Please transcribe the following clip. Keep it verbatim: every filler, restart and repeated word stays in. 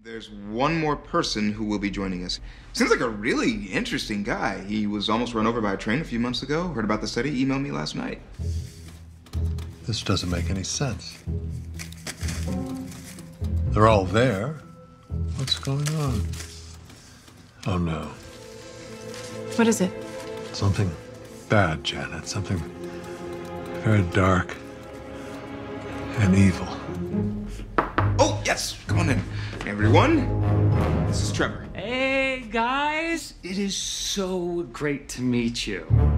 There's one more person who will be joining us. Seems like a really interesting guy. He was almost run over by a train a few months ago. Heard about the study, emailed me last night. This doesn't make any sense. They're all there. What's going on? Oh, no. What is it? Something bad, Janet. Something very dark and evil. Oh, yes. Come on in. Everyone, this is Trevor. Hey, guys. It is so great to meet you.